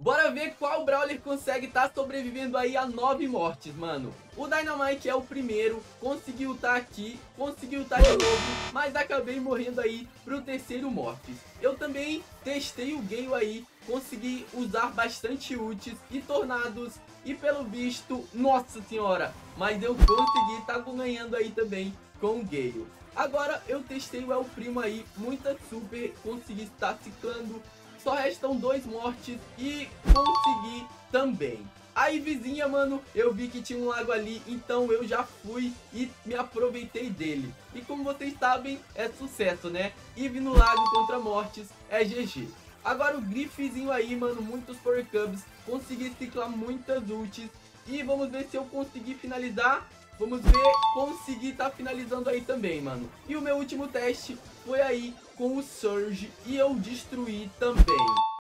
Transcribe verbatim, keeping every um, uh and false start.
Bora ver qual Brawler consegue estar tá sobrevivendo aí a nove mortes, mano. O Dynamite é o primeiro, conseguiu estar tá aqui, conseguiu estar tá de novo, mas acabei morrendo aí pro terceiro Mortis. Eu também testei o Gale aí, consegui usar bastante ults e tornados, e pelo visto, nossa senhora, mas eu consegui estar tá ganhando aí também com o Gale. Agora eu testei o El Primo aí, muita super, consegui estar ciclando. Só restam dois mortes e consegui também. Aí vizinha, mano, eu vi que tinha um lago ali, então eu já fui e me aproveitei dele. E como vocês sabem, é sucesso, né? Eve no lago contra mortes é G G. Agora o Griffzinho aí, mano, muitos Power Cubs, consegui ciclar muitas ultis. E vamos ver se eu consegui finalizar. Vamos ver, consegui tá finalizando aí também, mano. E o meu último teste foi aí com o Surge e eu destruí também.